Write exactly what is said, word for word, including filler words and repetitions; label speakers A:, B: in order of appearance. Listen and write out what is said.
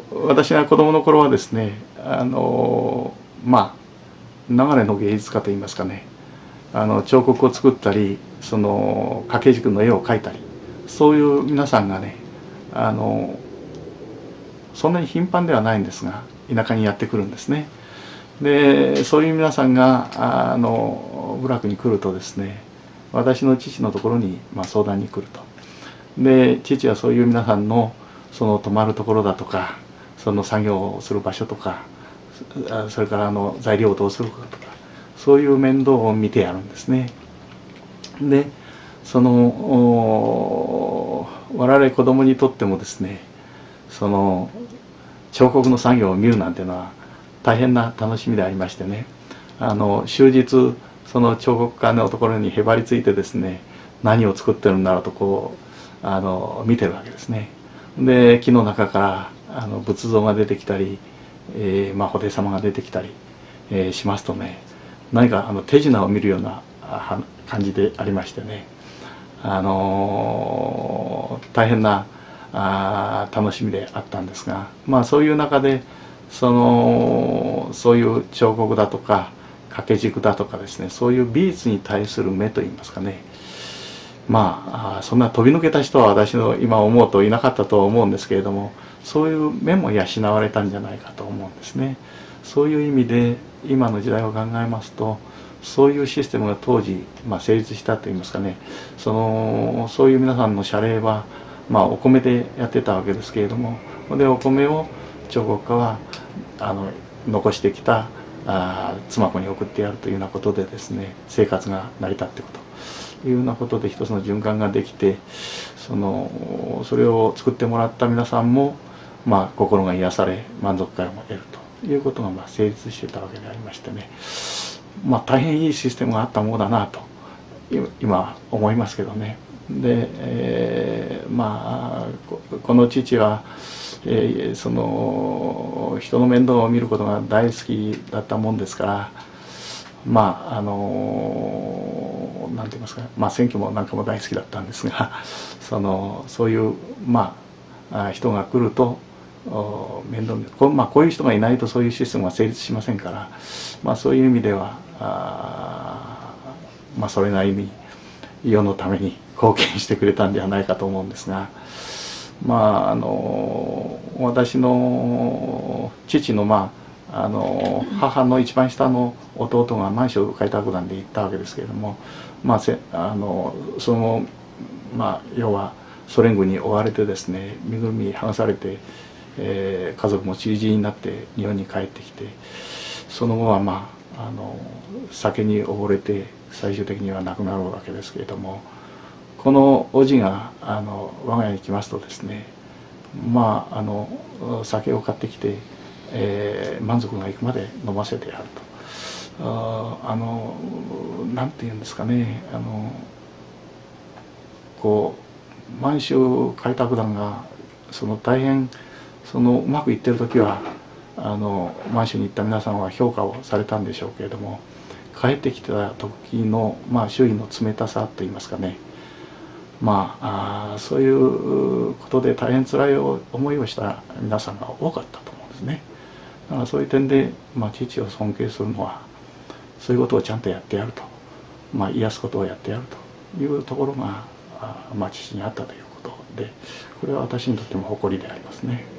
A: 私が子供の頃はですね、あのまあ流れの芸術家といいますかね、あの彫刻を作ったり、その掛け軸の絵を描いたり、そういう皆さんがね、あのそんなに頻繁ではないんですが、田舎にやってくるんですね。でそういう皆さんがあの部落に来るとですね、私の父のところに、まあ、相談に来ると。で父はそういう皆さんのその泊まるところだとか、その作業をする場所とか、それからあの材料をどうするかとか、そういう面倒を見てやるんですね。でその我々子供にとってもですね、その彫刻の作業を見るなんていうのは大変な楽しみでありましてね、あの終日その彫刻家のところにへばりついてですね、何を作ってるんだろうとこうあの見てるわけですね。で木の中からあの仏像が出てきたり、えーまあ、布袋様が出てきたり、えー、しますとね、何かあの手品を見るような感じでありましてね、あのー、大変なあ楽しみであったんですが、まあそういう中でそのそういう彫刻だとか掛け軸だとかですね、そういう美術に対する目といいますかね、まあそんな飛び抜けた人は私の今思うといなかったとは思うんですけれども、そういう目も養われたんじゃないかと思うんですね。そういう意味で今の時代を考えますと、そういうシステムが当時、まあ、成立したといいますかね、そのそういう皆さんの謝礼は、まあ、お米でやってたわけですけれども、でお米を彫刻家はあの残してきたあ妻子に送ってやるというようなことでですね、生活が成り立っていくというようなことで一つの循環ができて、そのそれを作ってもらった皆さんも、まあ、心が癒され満足感を得るということが、まあ、成立していたわけでありましてね、まあ、大変いいシステムがあったものだなと今思いますけどね。で、えー、まあこの父は、えー、その人の面倒を見ることが大好きだったもんですから、まああのなんて言いますか、まあ、選挙もなんかも大好きだったんですが、そのそういうまあ人が来ると面倒見る、こう、まあ、こういう人がいないとそういうシステムは成立しませんから、まあ、そういう意味ではあ、まあ、それなりに世のために貢献してくれたんではないかと思うんですが、まああの私の父のまああの母の一番下の弟が満州開拓団で行ったわけですけれども、まあ、せあのそのまあ要はソ連軍に追われてですね、身ぐるみ剥がされて、えー、家族も散り散りになって日本に帰ってきて、その後はまああの酒に溺れて最終的には亡くなるわけですけれども、この叔父があの我が家に来ますとですね、まああの酒を買ってきて、えー、満足がいくまで飲ませてやると、ああのなんていうんですかね、あのこう満州開拓団がその大変そのうまくいってる時はあの満州に行った皆さんは評価をされたんでしょうけれども、帰ってきた時の、まあ、周囲の冷たさといいますかね、まあ、あそういうことで大変辛い思いをした皆さんが多かったと思うんですね。だからそういう点で、まあ、父を尊敬するのはそういうことをちゃんとやってやると、まあ、癒すことをやってやるというところが、あまあ、父にあったということで、これは私にとっても誇りでありますね。